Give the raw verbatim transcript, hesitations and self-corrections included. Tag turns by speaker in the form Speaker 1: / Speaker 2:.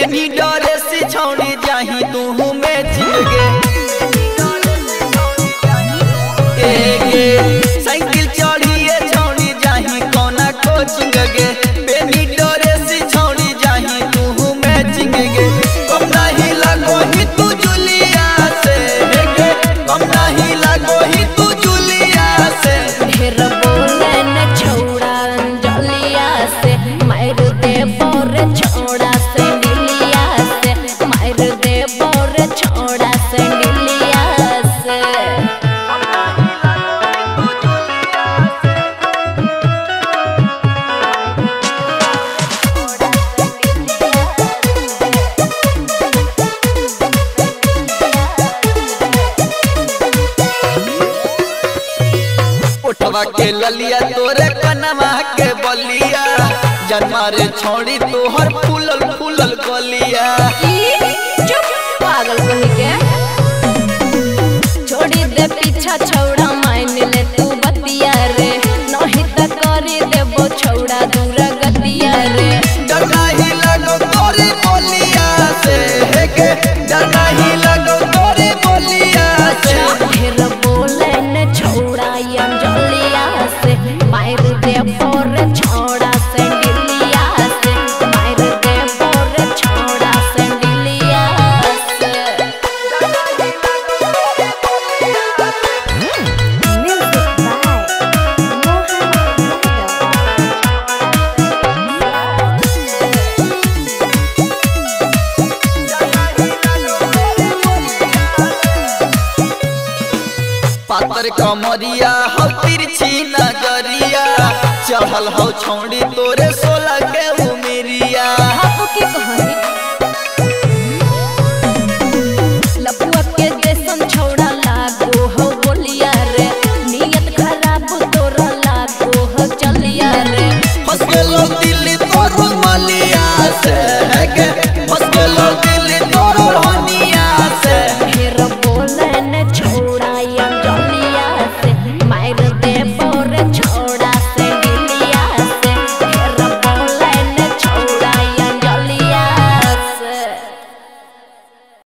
Speaker 1: बेनी डरे से छौड़ी जाही तू में चिलगे साइकिल चढ़िए छौड़ी जाही कोना कोचिंग गे बेनी डरे से छौड़ी जाही तू में चिंगे कम नहीं लगो ही तू जुलिया से कम नहीं लगो ही तू जुलिया से
Speaker 2: ढेर बोले न छौड़ा अंजलिया से मार दे बोर छौड़ा से नीलिया से मार दे बोर छौड़ा से नीलिया से
Speaker 1: उठवा के ललिया तोरे कनवा के बलिया जन्मा रे छौड़ी तोहर फूलल फूलल गलिया
Speaker 2: चुप पागल कही के छोड़ी दे पीछा छौड़ा मान ले तू बतिया रे नहीं त करी देबो छौड़ा दूर गतिया रे
Speaker 1: डर नहीं लगो तोरे बोलिया से हे के डर नहीं लगो तोरे बोलिया से
Speaker 2: ढेर बोले न छौड़ा अंजलिया से मार दे बोर छौड़ा से नीलिया से मार दे बोर छौड़ा से नीलिया से
Speaker 1: पातर कमरिया हो तिरछी नजरिया चढ़ल हो छौड़ी तोरे सोलह के उमरिया
Speaker 2: आपको की कहत